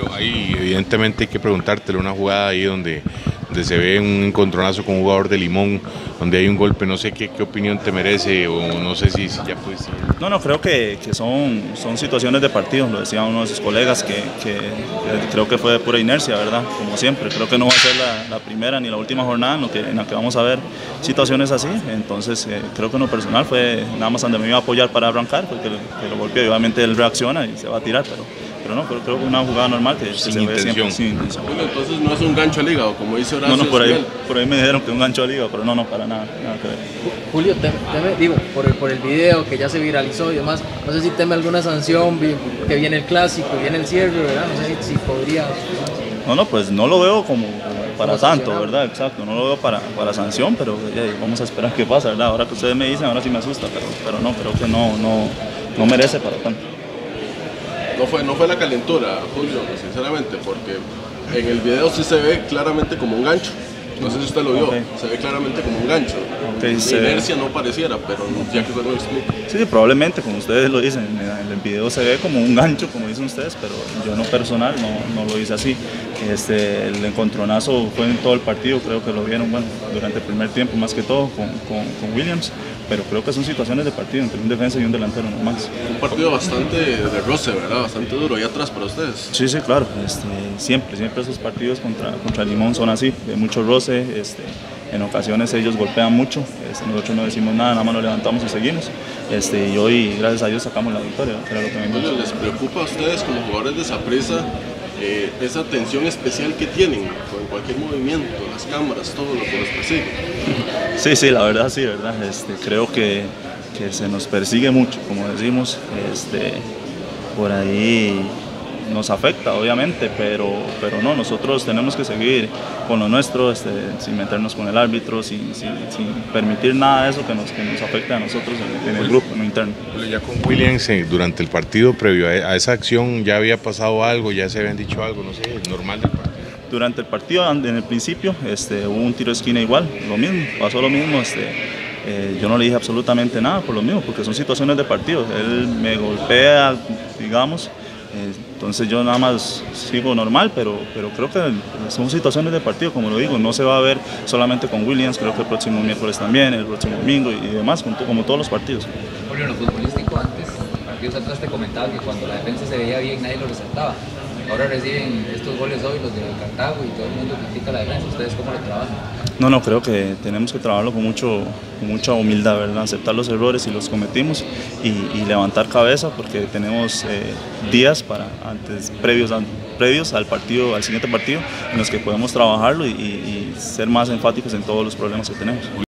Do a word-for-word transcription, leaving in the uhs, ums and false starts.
Julio, ahí evidentemente hay que preguntártelo, una jugada ahí donde, donde se ve un encontronazo con un jugador de Limón, donde hay un golpe, no sé qué, qué opinión te merece o no sé si, si ya pudiste. No, no, creo que, que son, son situaciones de partido, lo decía uno de sus colegas, que, que, que creo que fue de pura inercia, ¿verdad? Como siempre, creo que no va a ser la, la primera ni la última jornada en, lo que, en la que vamos a ver situaciones así, entonces eh, creo que en lo personal fue nada más donde me iba a apoyar para arrancar, porque lo, que lo golpeó y obviamente él reacciona y se va a tirar, pero, pero no, creo, creo que una jugada normal que, que sin se ve intención. siempre sin intención. Bueno, entonces no es un gancho al hígado, como dice Horacio. No, no, por ahí, por ahí me dijeron que un gancho al hígado, pero no, no, para nada, nada que ver. Julio, teme, teme, digo, por el, por el video que ya se viralizó y demás, no sé si teme alguna sanción, que viene el clásico, viene el cierre, ¿verdad? No sé si, si podría... No, no, pues no lo veo como, como para tanto, ¿verdad? Exacto, no lo veo para, para sanción, pero eh, vamos a esperar qué pasa, ¿verdad? Ahora que ustedes me dicen, ahora sí me asusta, pero, pero no, creo que no, no, no merece para tanto. No fue, no fue la calentura, Julio, sinceramente, porque en el video sí se ve claramente como un gancho. No sé si usted lo vio, okay. Se ve claramente como un gancho. Okay, de inercia no pareciera, pero ya que usted lo explica. Sí, sí, probablemente, como ustedes lo dicen, en el video se ve como un gancho, como dicen ustedes, pero yo no personal no, no lo hice así. Este, el encontronazo fue en todo el partido, creo que lo vieron bueno, durante el primer tiempo más que todo con, con, con Williams, pero creo que son situaciones de partido entre un defensa y un delantero nomás. Un partido bastante de roce, ¿verdad? Bastante duro ahí atrás para ustedes. Sí, sí, claro. Este, siempre, siempre esos partidos contra, contra Limón son así, de mucho roce. Este, en ocasiones ellos golpean mucho, este, nosotros no decimos nada, nada más nos levantamos y seguimos. Este, y hoy, gracias a Dios, sacamos la victoria, que era lo que me gusta. ¿Les preocupa a ustedes como jugadores de Saprissa eh, esa atención especial que tienen con cualquier movimiento, las cámaras, todo lo que los persigue? Sí, sí, la verdad sí, verdad. Este, creo que, que se nos persigue mucho, como decimos, este, por ahí nos afecta obviamente, pero, pero no, nosotros tenemos que seguir con lo nuestro, este, sin meternos con el árbitro, sin, sin, sin permitir nada de eso que nos, que nos afecte a nosotros en, en el grupo, en lo interno. Ya con Williams, eh, durante el partido previo a, a esa acción, ¿ya había pasado algo, ya se habían dicho algo, no sé, normal del partido? Durante el partido, en el principio, este, hubo un tiro de esquina igual, lo mismo, pasó lo mismo, este, eh, yo no le dije absolutamente nada por lo mismo, porque son situaciones de partido, él me golpea, digamos, eh, entonces yo nada más sigo normal, pero, pero creo que son situaciones de partido, como lo digo, no se va a ver solamente con Williams, creo que el próximo miércoles también, el próximo domingo y, y demás, como, como todos los partidos. Julio, en lo futbolístico antes, partidos atrás te comentaba que cuando la defensa se veía bien nadie lo resaltaba. Ahora reciben estos goles hoy, los de Cartago, y todo el mundo critica la defensa. ¿Ustedes cómo lo trabajan? No, no, creo que tenemos que trabajarlo con, mucho, con mucha humildad, ¿verdad? Aceptar los errores si los cometimos y, y levantar cabeza, porque tenemos eh, días para antes, previos, a, previos al partido, al siguiente partido, en los que podemos trabajarlo y, y, y ser más enfáticos en todos los problemas que tenemos.